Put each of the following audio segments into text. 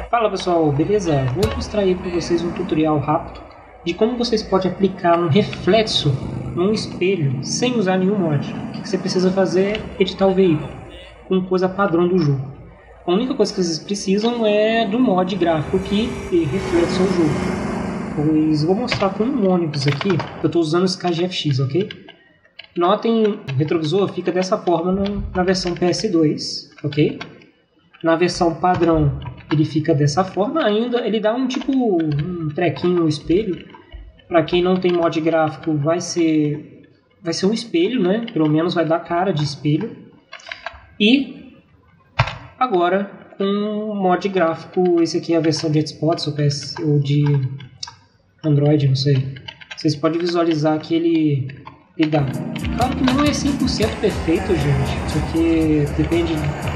Fala pessoal, beleza? Vou mostrar aí para vocês um tutorial rápido de como vocês podem aplicar um reflexo num espelho sem usar nenhum mod. O que você precisa fazer é editar o veículo com coisa padrão do jogo. A única coisa que vocês precisam é do mod gráfico que reflete o jogo. Pois vou mostrar com um ônibus aqui, eu estou usando esse KGFX, ok? Notem, o retrovisor fica dessa forma na versão PS2, ok? Na versão padrão ele fica dessa forma, ainda ele dá um trequinho no espelho. Para quem não tem mod gráfico vai ser um espelho, né? Pelo menos vai dar cara de espelho. E agora com mod gráfico, esse aqui é a versão de Xbox ou de Android, não sei. Vocês podem visualizar que ele dá. Claro que não é 100% perfeito, gente, porque depende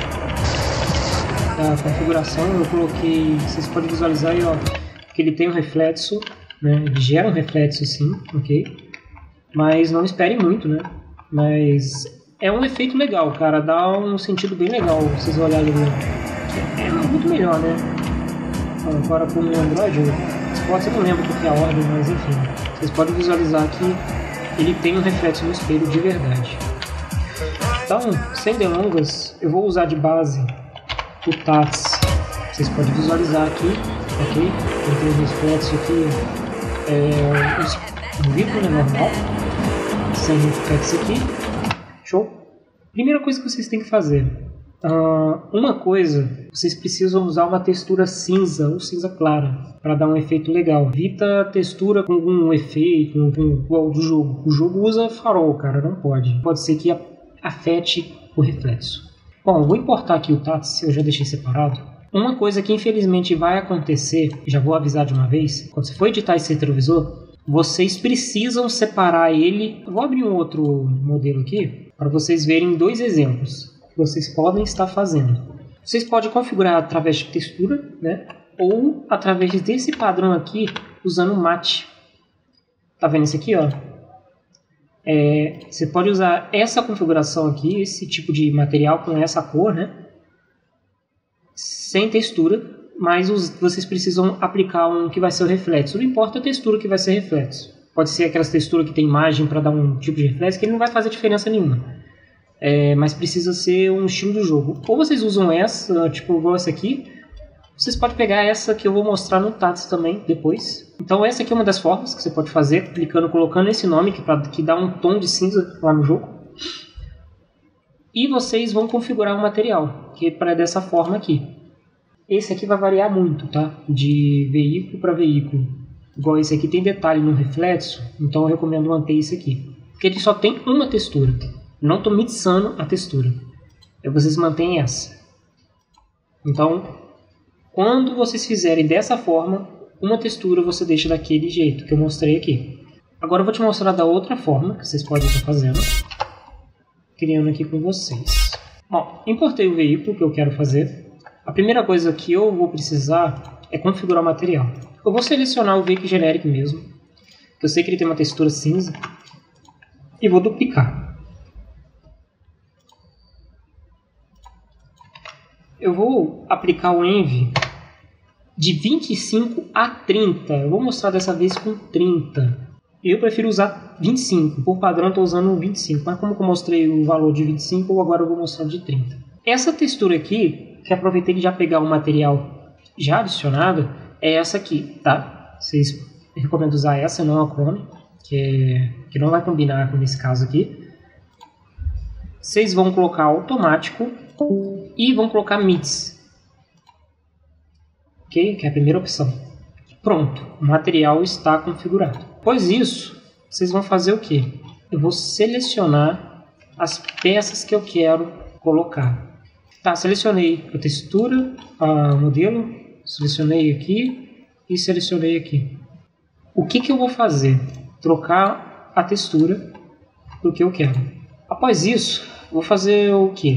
da configuração. Eu coloquei, vocês podem visualizar aí, ó, que ele tem um reflexo, né? Ele gera um reflexo sim, ok? Mas não espere muito, né? Mas é um efeito legal, cara, dá um sentido bem legal, vocês olharem ali. É muito melhor, né? Agora com o Android, eu não lembro qual que é a ordem, mas enfim, vocês podem visualizar que ele tem um reflexo no espelho de verdade. Então, sem delongas, eu vou usar de base o TATS. Vocês podem visualizar aqui, ok? Eu tenho um reflexo aqui, um vidro, né, normal, sem reflexo aqui. Show? Primeira coisa que vocês têm que fazer, vocês precisam usar uma textura cinza ou cinza clara para dar um efeito legal. Evita textura com algum efeito igual do jogo. O jogo usa farol, cara, não pode. Pode ser que afete o reflexo. Bom, vou importar aqui o TATS, eu já deixei separado. Uma coisa que infelizmente vai acontecer, já vou avisar de uma vez, quando você for editar esse retrovisor, vocês precisam separar ele. Eu vou abrir um outro modelo aqui para vocês verem dois exemplos que vocês podem estar fazendo. Vocês podem configurar através de textura, né? Ou através desse padrão aqui, usando matte. Tá vendo esse aqui, ó? Você pode usar essa configuração aqui, esse tipo de material com essa cor, né? Sem textura, mas vocês precisam aplicar um que vai ser o reflexo. Não importa a textura que vai ser reflexo. Pode ser aquelas texturas que tem imagem para dar um tipo de reflexo, que ele não vai fazer diferença nenhuma. Mas precisa ser um estilo do jogo. Ou vocês usam essa, tipo igual essa aqui. Vocês podem pegar essa que eu vou mostrar no TATS também depois. Então essa aqui é uma das formas que você pode fazer, colocando esse nome que dá um tom de cinza lá no jogo. E vocês vão configurar o material, que é dessa forma aqui. Esse aqui vai variar muito, tá? De veículo para veículo. Igual esse aqui tem detalhe no reflexo, então eu recomendo manter esse aqui. Porque ele só tem uma textura. Não estou mixando a textura. Vocês mantêm essa. Então, quando vocês fizerem dessa forma, uma textura você deixa daquele jeito que eu mostrei aqui. Agora eu vou te mostrar da outra forma que vocês podem estar fazendo. Criando aqui com vocês. Bom, importei o veículo que eu quero fazer. A primeira coisa que eu vou precisar é configurar o material. Eu vou selecionar o veículo genérico mesmo, que eu sei que ele tem uma textura cinza, e vou duplicar. Eu vou aplicar o Envy de 25 a 30. Eu vou mostrar dessa vez com 30. Eu prefiro usar 25. Por padrão eu estou usando 25. Mas como eu mostrei o valor de 25, agora eu vou mostrar de 30. Essa textura aqui, que aproveitei de já pegar o material já adicionado, é essa aqui, tá? Vocês recomendam usar essa, não a Chrome, que não vai combinar com esse caso aqui. Vocês vão colocar automático e vão colocar MIDS. Ok? Que é a primeira opção. Pronto, o material está configurado. Após isso, vocês vão fazer o que? Eu vou selecionar as peças que eu quero colocar. Tá, selecionei a textura, o modelo, selecionei aqui e selecionei aqui. O que eu vou fazer? Trocar a textura do que eu quero. Após isso, vou fazer o que?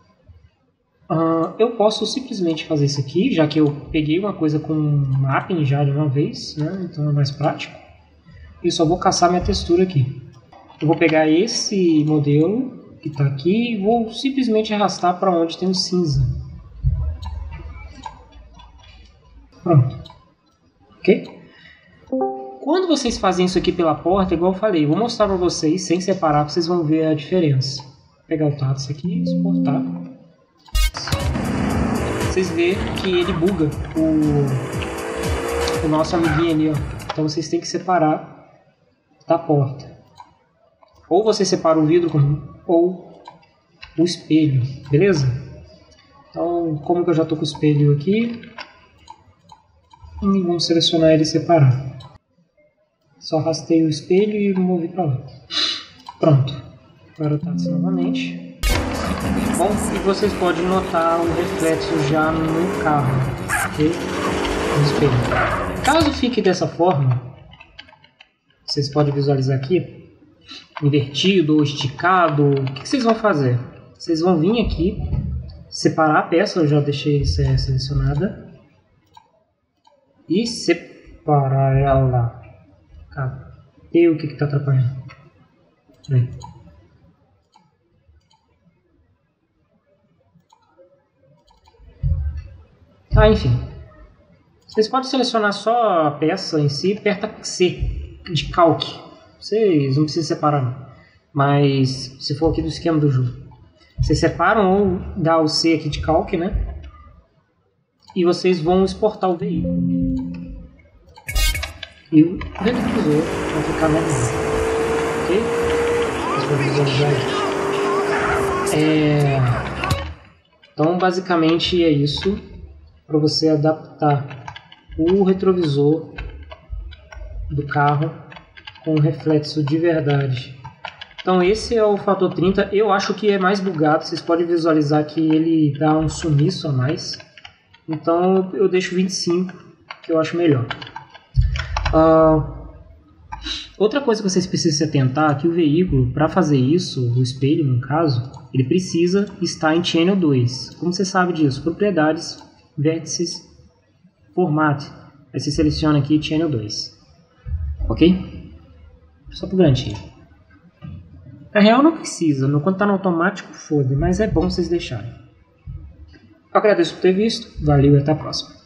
Eu posso simplesmente fazer isso aqui, já que eu peguei uma coisa com mapping já de uma vez, né? Então é mais prático. E só vou caçar minha textura aqui. Eu vou pegar esse modelo que está aqui e vou simplesmente arrastar para onde tem o cinza. Pronto. Ok? Quando vocês fazem isso aqui pela porta, igual eu falei, eu vou mostrar para vocês, sem separar, para vocês vão ver a diferença. Vou pegar o Tatos aqui e exportar. Vocês veem que ele buga o nosso amiguinho ali, ó. Então vocês têm que separar da porta. Ou você separa o vidro ou o espelho, beleza? Então, como que eu já estou com o espelho aqui, vamos selecionar ele e separar. Só arrastei o espelho e movi para lá. Pronto. Agora tá novamente. Bom, e vocês podem notar um reflexo já no carro, ok? No espelho. Caso fique dessa forma, vocês podem visualizar aqui, invertido ou esticado, o que vocês vão fazer? Vocês vão vir aqui, separar a peça, eu já deixei selecionada, e separar ela. Cadê o que está atrapalhando? Aí. Enfim. Vocês podem selecionar só a peça em si, aperta C de calque. Vocês não precisam separar não. Mas se for aqui do esquema do jogo, vocês separam ou dá o C aqui de calque, né? E vocês vão exportar o veículo. E o retrovisor vai ficar normal. Ok? Vocês podem visualizar aí. Então basicamente é isso. Para você adaptar o retrovisor do carro com reflexo de verdade. Então esse é o fator 30. Eu acho que é mais bugado. Vocês podem visualizar que ele dá um sumiço a mais. Então eu deixo 25, que eu acho melhor. Outra coisa que vocês precisam se atentar é que o veículo, para fazer isso, o espelho no caso, ele precisa estar em Channel 2. Como você sabe disso? Propriedades, vértices, format. Aí você seleciona aqui Channel 2. Ok? Só para garantir. Na real não precisa, quando está no automático foda, mas é bom vocês deixarem. Eu agradeço por ter visto, valeu e até a próxima.